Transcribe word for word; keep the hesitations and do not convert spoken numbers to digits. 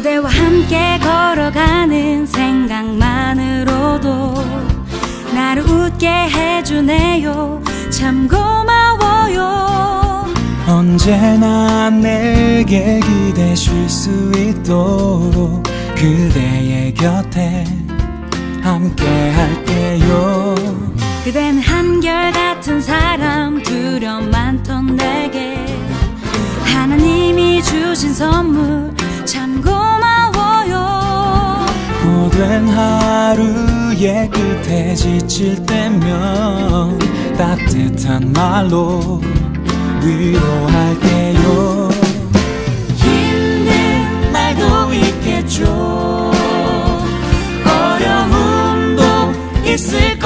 그대와 함께 걸어가는 생각만으로도 나를 웃게 해주네요. 참 고마워요. 언제나 내게 기대실 수 있도록 그대의 곁에 함께 할게요. 그대는 한결같은 사람, 두려움 많던 내게 하나님이 주신 선물 참 고마워요. 고된 하루의 끝에 지칠 때면 따뜻한 말로 위로할게요. 힘든 날도 있겠죠. 어려움도 있을